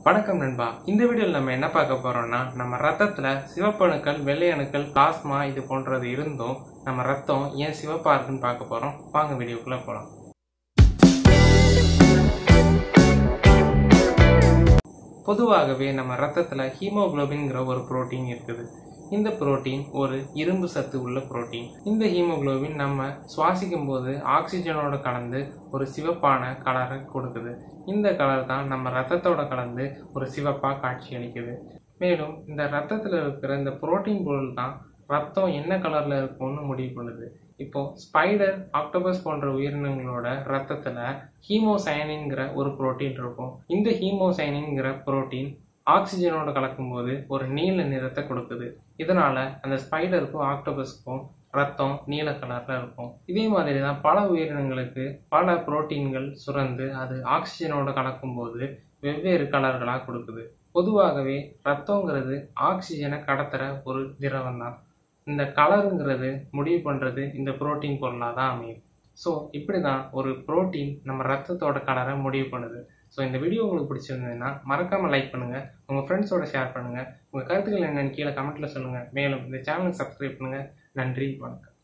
வணக்கம் நண்பா. இந்த வீடியோவில் நம்ம என்ன பார்க்க போறோம்னா, நம்ம ரத்தத்துல சிவப்பு அணுக்கள், வெள்ளை அணுக்கள், பிளாஸ்மா இது போன்றது இருந்தும் நம்ம ரத்தம் ஏன் சிவப்பா இருக்குன்னு பார்க்க போறோம். வாங்க வீடியோக்குள்ள போலாம். பொதுவாகவே நம்ம ரத்தத்துல ஹீமோகுளோபின்ங்கிற ஒரு புரோட்டீன் இருக்குது. இந்த புரோட்டீன் ஒரு இரும்பு சத்து உள்ள புரோட்டீன். இந்த ஹீமோகுளோபின் நம்ம சுவாசிக்கும் போது ஆக்சிஜனோட கலந்து ஒரு சிவப்பான கலரை கொடுக்குது. இந்த கலர் தான் நம்ம ரத்தத்தோட கலந்து ஒரு சிவப்பா காட்சி அளிக்குது. மேலும் இந்த ரத்தத்துல இருக்கிற இந்த புரோட்டீன் பொருள் தான் ரத்தம் என்ன கலர்ல இருக்கும்னு முடிவு பண்ணுது. இப்போ ஸ்பைடர், ஆக்டோபஸ் போன்ற உயிரினங்களோட ரத்தத்துல ஹீமோசயனின்ங்கிற ஒரு புரோட்டீன் இருக்கும். இந்த ஹீமோசயனின்ங்கிற புரோட்டீன் ஆக்சிஜனோட கலக்கும் போது ஒரு நீல நிறத்தை கொடுக்குது. இதனால அந்த ஸ்பைடருக்கும் ஆக்டோபஸ்க்கும் ரத்தம் நீல கலர்ல இருக்கும். இதே மாதிரி தான் பல உயிரினங்களுக்கு பல புரோட்டீன்கள் சுரந்து அது ஆக்சிஜனோட கலக்கும் போது வெவ்வேறு கலர்களா கொடுக்குது. பொதுவாகவே ரத்தங்கிறது ஆக்சிஜனை கடத்துற ஒரு திரவம் தான். இந்த கலருங்கிறது முடிவு பண்றது இந்த புரோட்டீன் பொருளாக தான் அமையும். ஸோ இப்படி தான் ஒரு புரோட்டீன் நம்ம ரத்தத்தோட கலரை முடிவு பண்ணுது. ஸோ இந்த வீடியோ உங்களுக்கு பிடிச்சிருந்ததுன்னா மறக்காமல் லைக் பண்ணுங்கள், உங்கள் ஃப்ரெண்ட்ஸோட ஷேர் பண்ணுங்கள், உங்கள் கருத்துக்கள் என்னென்னு கீழே கமெண்ட்டில் சொல்லுங்கள். மேலும் இந்த சேனலுக்கு சப்ஸ்கிரைப் பண்ணுங்கள். நன்றி, வணக்கம்.